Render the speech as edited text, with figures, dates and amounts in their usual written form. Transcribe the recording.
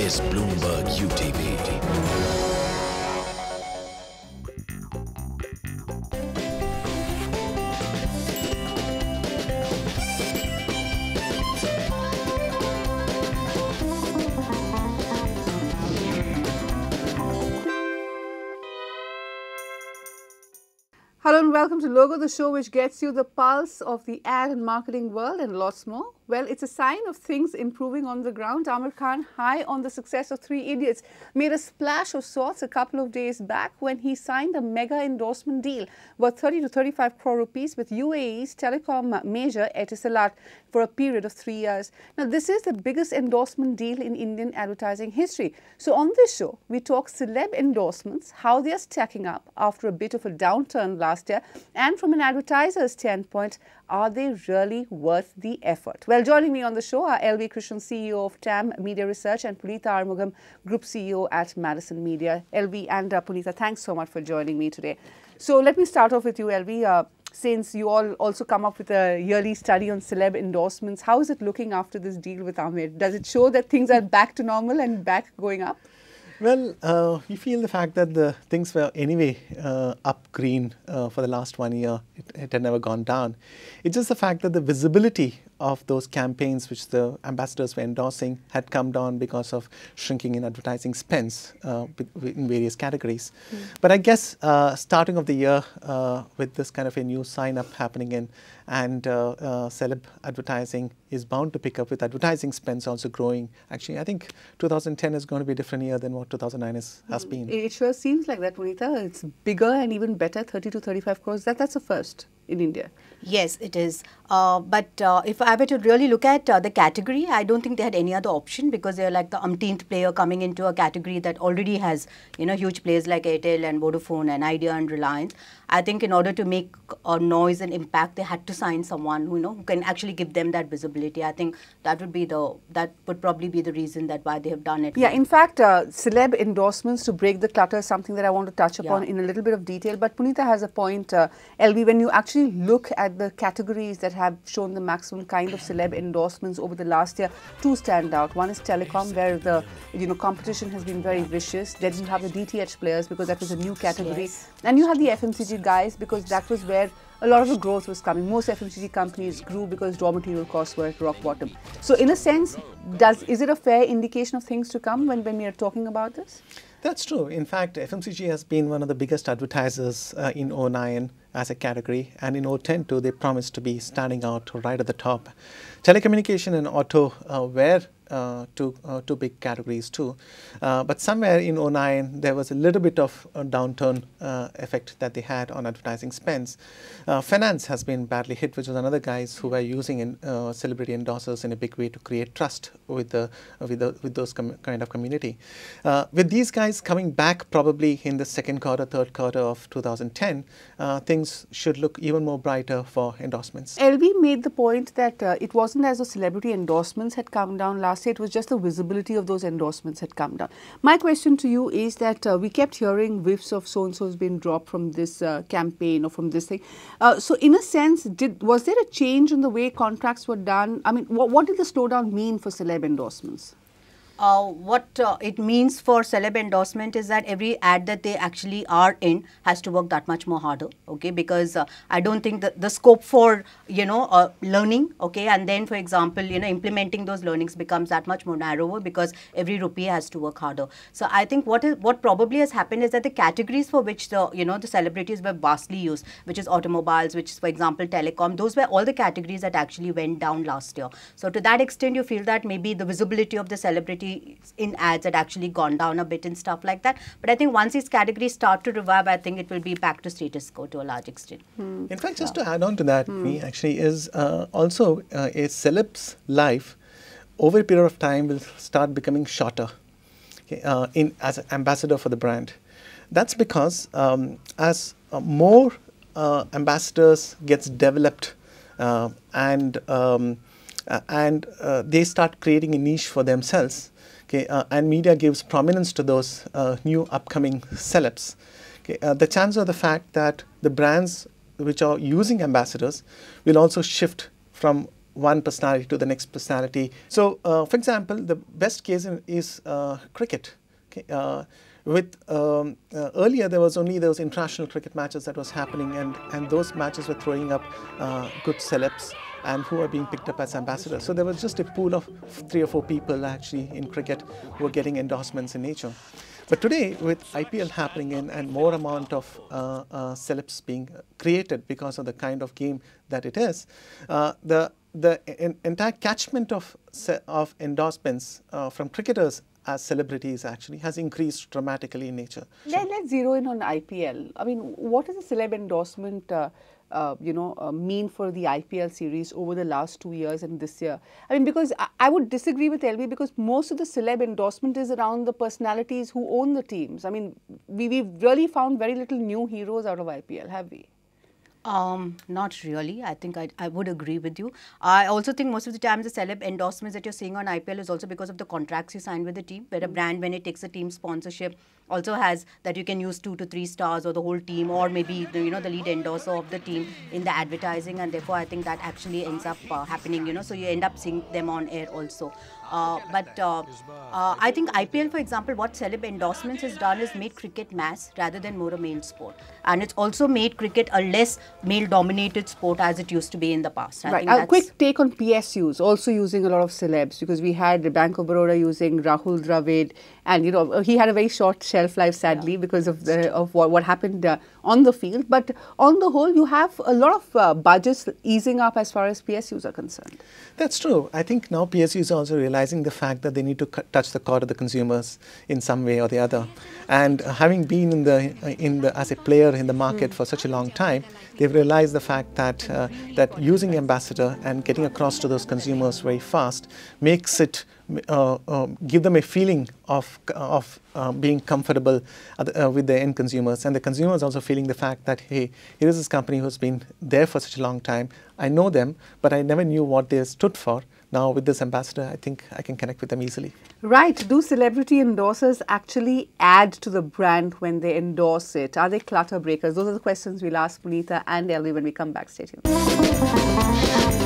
is Bloomberg UTV. Hello and welcome to Logo, the show which gets you the pulse of the ad and marketing world and lots more. Well, it's a sign of things improving on the ground. Amir Khan, high on the success of Three Idiots, made a splash of sorts a couple of days back when he signed a mega endorsement deal worth 30 to 35 crore rupees with UAE's telecom major Etisalat for a period of 3 years. Now, this is the biggest endorsement deal in Indian advertising history. So on this show, we talk celeb endorsements, how they are stacking up after a bit of a downturn last year, and from an advertiser's standpoint, are they really worth the effort? Well, joining me on the show are LV Krishnan, CEO of TAM Media Research, and Punitha Armugam, Group CEO at Madison Media. LV and Punitha, thanks so much for joining me today. So let me start off with you, LV. Since you all also come up with a yearly study on celeb endorsements, how is it looking after this deal with Amir? Does it show that things are back to normal and back going up? Well, we feel the fact that the things were anyway up green for the last 1 year. It had never gone down. It's just the fact that the visibility of those campaigns which the ambassadors were endorsing had come down because of shrinking in advertising spends in various categories. But I guess starting of the year with this kind of a new sign-up happening in and celeb advertising is bound to pick up with advertising spends also growing. Actually, I think 2010 is going to be a different year than what 2009 has been. It sure seems like that, Punitha. It's bigger and even better, 30 to 35 crores. That's a first in India. Yes, it is. But if I were to really look at the category, I don't think they had any other option because they're like the umpteenth player coming into a category that already has, huge players like Airtel and Vodafone and Idea and Reliance. I think in order to make a noise and impact, they had to sign someone who can actually give them that visibility. I think that would probably be the reason that why they have done it. Yeah, in fact, celeb endorsements to break the clutter is something that I want to touch upon in a little bit of detail. But Punitha has a point, LV, when you actually look at the categories that have shown the maximum kind of celeb endorsements over the last year, two stand out. One is telecom, where the competition has been very vicious. They didn't have the DTH players because that was a new category. Yes. And you had the FMCG guys because that was where a lot of the growth was coming. Most FMCG companies grew because raw material costs were at rock bottom. So in a sense, is it a fair indication of things to come when we are talking about this? That's true. In fact, FMCG has been one of the biggest advertisers in 2009 as a category, and in 2010 too, they promised to be standing out right at the top. Telecommunication and auto were two big categories too. But somewhere in 2009, there was a little bit of a downturn effect that they had on advertising spends. Finance has been badly hit, which was another guys who were using celebrity endorsers in a big way to create trust with those kind of community. With these guys coming back probably in the second quarter, third quarter of 2010, things should look even more brighter for endorsements. LV made the point that it wasn't as though celebrity endorsements had come down last year, it was just the visibility of those endorsements had come down. My question to you is that we kept hearing whiffs of so-and-so has been dropped from this campaign or from this thing. So in a sense, was there a change in the way contracts were done? I mean, what did the slowdown mean for celeb endorsements? What it means for celeb endorsement is that every ad that they actually are in has to work that much more harder, okay? Because I don't think the scope for, learning, okay, and then, for example, implementing those learnings becomes that much more narrower because every rupee has to work harder. So I think what probably has happened is that the categories for which the celebrities were vastly used, which is automobiles, which is, for example, telecom, those were all the categories that actually went down last year. So to that extent, you feel that maybe the visibility of the celebrity in ads had actually gone down a bit and stuff like that. But I think once these categories start to revive, I think it will be back to status quo to a large extent. In fact, just to add on to that, actually is also a celeb's life over a period of time will start becoming shorter as an ambassador for the brand. That's because as more ambassadors gets developed and they start creating a niche for themselves, okay, and media gives prominence to those new upcoming celebs. Okay, the chance of the fact that the brands which are using ambassadors will also shift from one personality to the next personality. So, for example, the best case is cricket. Okay? Earlier there was only those international cricket matches that was happening, and those matches were throwing up good celebs and who are being picked up as ambassadors. So there was just a pool of 3 or 4 people actually in cricket who were getting endorsements in nature. But today, with IPL happening in and more amount of celebs being created because of the kind of game that it is, the entire catchment of endorsements from cricketers as celebrities actually has increased dramatically in nature. Let's zero in on IPL. I mean, what is a celeb endorsement mean for the IPL series over the last 2 years and this year? I mean, because I would disagree with LV, because most of the celeb endorsement is around the personalities who own the teams. I mean, we've really found very little new heroes out of IPL, have we? Not really. I think I would agree with you. I also think most of the times the celeb endorsements that you're seeing on IPL is also because of the contracts you sign with the team, where a brand, when it takes a team sponsorship, also has that you can use 2 to 3 stars or the whole team, or maybe the lead endorser of the team in the advertising, and therefore I think that actually ends up happening. So you end up seeing them on air also. I think IPL, for example, what celeb endorsements has done is made cricket mass rather than more a male sport, and it's also made cricket a less male-dominated sport as it used to be in the past. Right. A quick take on PSUs, also using a lot of celebs, because we had the Bank of Baroda using Rahul Dravid, and he had a very short shelf life, sadly, because of what happened on the field. But on the whole, you have a lot of budgets easing up as far as PSUs are concerned. That's true. I think now PSUs are also realizing the fact that they need to touch the core of the consumers in some way or the other. And having been as a player in the market for such a long time, they've realized the fact that that using ambassador and getting across to those consumers very fast makes it give them a feeling of being comfortable with the end consumers, and the consumers also feeling the fact that, hey, here is this company who's been there for such a long time. I know them, but I never knew what they stood for. Now with this ambassador, I think I can connect with them easily. Right. Do celebrity endorsers actually add to the brand when they endorse it? Are they clutter breakers? Those are the questions we'll ask Punita and Elvi when we come back. Stay tuned.